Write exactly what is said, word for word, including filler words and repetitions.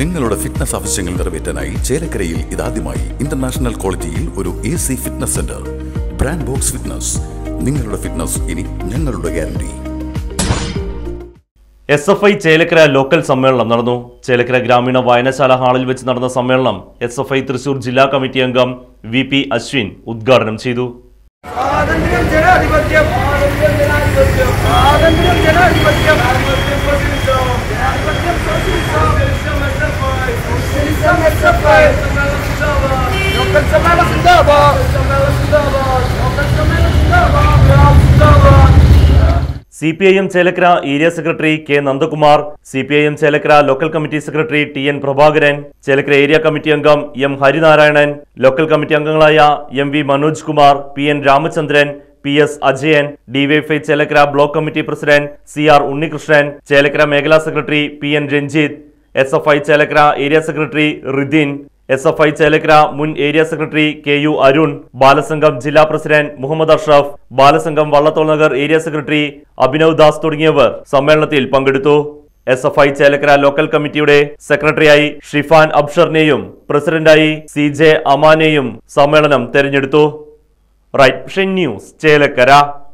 നിങ്ങളുടെ ഫിറ്റ്നസ് ആവശ്യങ്ങൾ നിറവേറ്റാനായി ചേലക്കരയിൽ ഇതാദ്യമായി ഇന്റർനാഷണൽ ക്വാളിറ്റിയിൽ ഒരു A C fitness centre. Brand box fitness. നിങ്ങളുടെ ഫിറ്റ്നസ് ഇനി ഞങ്ങളുടെ guarantee. S F I Chelakkara local സമ്മേളനം നടന്നു. ചേലക്കര ഗ്രാമീണ വായനശാല ഹാളിൽ വെച്ച് നടന്ന സമ്മേളനം എസ് എഫ് ഐ തൃശൂർ ജില്ലാ കമ്മിറ്റി അംഗം വി പി അശ്വിൻ ഉദ്ഘാടനം ചെയ്തു. C P I M Chelakkara area secretary K Nandakumar, C P I M Chelakkara local committee secretary T N Prabhakaran, Chelakkara area committee അംഗം എം ഹരിനാരായണൻ, ലോക്കൽ കമ്മിറ്റി അംഗങ്ങളായ M V Manoj Kumar, P N Ramachandran, P S Ajayan, DYFI Chelakkara block committee president C R Unnikrishnan, Chelakkara മേഖലാ secretary P N Ranjith, S F I Chelakkara area secretary Ridhin, S F I Chelakkara മുൻ area secretary K U Arun, Balasangham ജില്ലാ president Muhammad Ashraf, Balasangham Vallathol Nagar area secretary Abhinav Das തുടങ്ങിയവർ സമ്മേളനത്തിൽ പങ്കെടുത്തു. S F I Chelakkara local കമ്മിറ്റിയുടെ സെക്രട്ടറിയായി ഷിഫാൻ അബ്ഷറിനെയും പ്രസിഡന്റായി C J അമാനെയും സമ്മേളനം തെരഞ്ഞെടുത്തു. Right vision news Chelakkara.